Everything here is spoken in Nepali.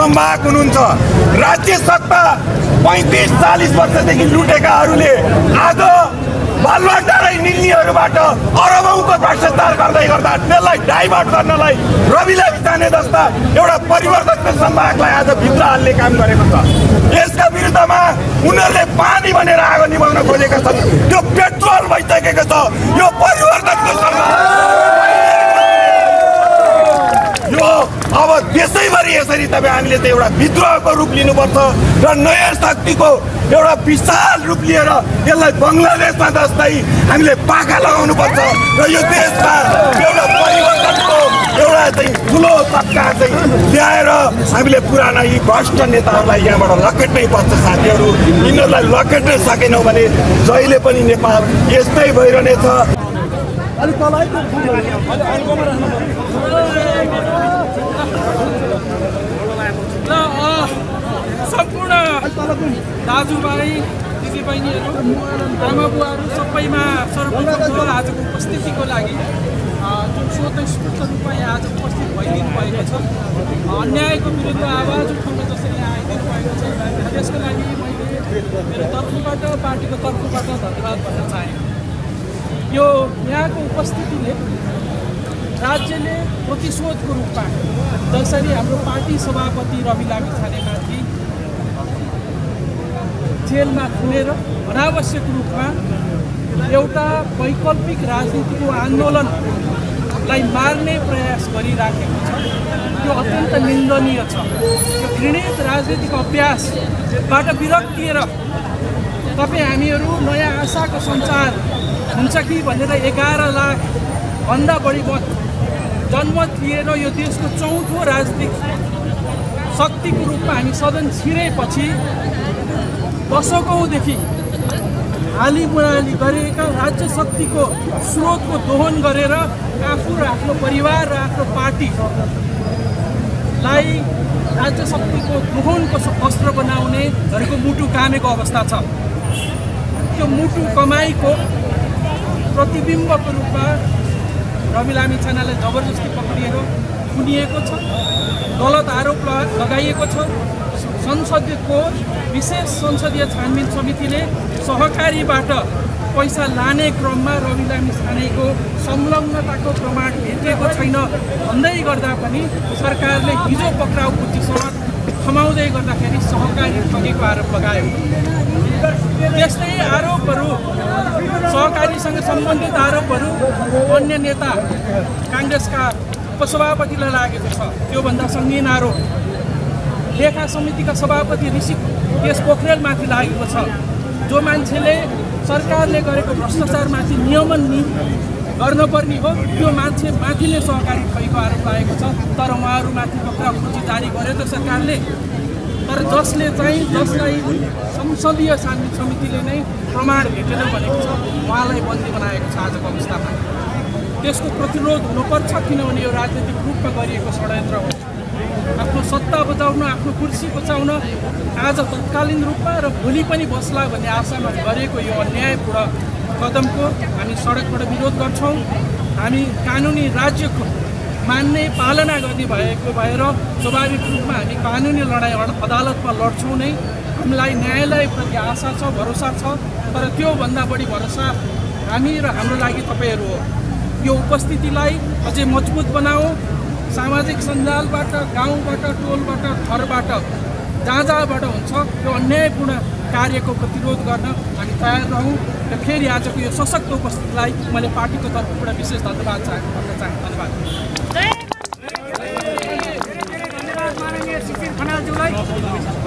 संवाहक हुनुहुन्छ। राज्य सत्ता 35-40 वर्षदेखि लुटेकाहरूले आज बालुवाटारै निल्नेहरूबाट अरबौंको भ्रष्टाचार गर्दै गर्दा त्यसलाई डाइभर्ट गर्नलाई रवि लामिछाने जस्ता एउटा परिवर्तनको संवाहकलाई आज भित्र हाल्ने काम गरेको छ। यसका विरुद्धमा उनीहरूले पानी भनेर आगो निभाउन खोजेका छन्, त्यो पेट्रोल भइसकेको छ। यो परिवर्तनको संवाहक यो अब देशैभरि यसरी तपाईँ हामीले त एउटा विद्रोहको रूप लिनुपर्छ र नयाँ शक्तिको एउटा विशाल रूप लिएर यसलाई बङ्गलादेशमा जस्तै हामीले पाखा लगाउनुपर्छ र यो देशमा एउटा परिवर्तनको एउटा चाहिँ ठुलो सत्ता चाहिँ ल्याएर हामीले पुराना यी भ्रष्ट नेताहरूलाई यहाँबाट लकेट्नै पर्छ। साथीहरू, यिनीहरूलाई लकेट्नै सकेनौँ भने जहिले पनि नेपाल यस्तै भइरहनेछ। सम्पूर्ण दाजुभाइ दिदीबहिनीहरू आमा बुवाहरू सबैमा सर्वप्रथम आजको उपस्थितिको लागि जुन स्वतस्फूर्त रूपमा यहाँ आज उपस्थित भइदिनु भएको छ, अन्यायको विरुद्ध आवाज उठाउन जसरी यहाँ आइदिनु भएको छ, त्यसको लागि मैले मेरो तर्फबाट पार्टीको तर्फबाट धन्यवाद भन्न चाहेँ। यो यहाँको उपस्थितिले राज्यले प्रतिशोधको रूपमा जसरी हाम्रो पार्टी सभापति रवि लामिछानेमाथि जेलमा थुनेर अनावश्यक रूपमा एउटा वैकल्पिक राजनीतिको आन्दोलनलाई मार्ने प्रयास गरिराखेको छ, त्यो अत्यन्त निन्दनीय छ। यो घृणित राजनीतिक अभ्यासबाट विरक्तिएर तपाईँ हामीहरू नयाँ आशाको सञ्चार हुन्छ कि भनेर 11 लाखभन्दा बढी मत जनमत लिएर यो देशको चौथो राजनीतिक शक्तिको रूपमा हामी सदन छिरेपछि दशकौँदेखि हालिमुराली गरेका राज्य शक्तिको स्रोतको दोहन गरेर आफू र आफ्नो परिवार र आफ्नो पार्टीलाई राज्य शक्तिको दोहनको अस्त्र बनाउनेहरूको मुटु कामेको अवस्था छ। त्यो मुटु कमाईको प्रतिबिम्बको रूपमा रवि लामिछानेलाई जबरजस्ती पक्रिएर थुनिएको छ, गलत आरोप लगाइएको छ। संसदको विशेष संसदीय छानबिन समितिले सहकारीबाट पैसा लाने क्रममा रवि लामिछानेको संलग्नताको प्रमाण भेटिएको छैन भन्दै गर्दा पनि सरकारले हिजो पक्राउ पुँजीसँग थमाउँदै गर्दाखेरि सहकारी ठगेको आरोप लगायो। त्यस्तै आरोपहरू सहकारीसँग सम्बन्धित आरोपहरू अन्य नेता काङ्ग्रेसका उपसभापतिलाई लागेको छ। त्योभन्दा सङ्गीन आरोप लेखा समितिका सभापति ऋषि केश पोखरेलमाथि लागेको छ। जो मान्छेले सरकारले गरेको भ्रष्टाचारमाथि नियमन गर्नुपर्ने हो त्यो मान्छे माथि नै सहकारी ठगेको आरोप लागेको छ। तर उहाँहरूमाथि पक्राउ पुँजी जारी गर्यो त सरकारले, तर जसलाई संसदीय छानबिन समितिले नै प्रमाण भेटेन भनेको छ उहाँलाई बन्दी बनाएको छ। आजको अवस्थामा त्यसको प्रतिरोध हुनुपर्छ, किनभने यो राजनीतिक रूपमा गरिएको षड्यन्त्र हो। आफ्नो सत्ता बचाउन, आफ्नो कुर्सी बचाउन आज तत्कालीन रूपमा र भोलि पनि बस्ला भन्ने आशामा गरेको यो अन्यायपूर्ण कदमको हामी सडकबाट विरोध गर्छौँ। हामी कानुनी राज्यको मान्ने पालना गर्ने भएको भएर स्वाभाविक रूपमा हामी कानुनी लडाइँ अदालतमा लड्छौँ नै। हामीलाई न्यायालयप्रति आशा छ, भरोसा छ, तर त्योभन्दा बढी भरोसा हामी र हाम्रो लागि तपाईँहरू हो। यो उपस्थितिलाई अझै मजबुत बनाऊ। सामाजिक सञ्जालबाट, गाउँबाट, टोलबाट, घरबाट, जहाँ जहाँबाट हुन्छ यो अन्यायपूर्ण कार्यको प्रतिरोध गर्न हामी तयार रहौँ। र फेरि आजको यो सशक्त उपस्थितिलाई मैले पार्टीको तर्फबाट विशेष धन्यवाद भन्न चाहे। धन्यवाद।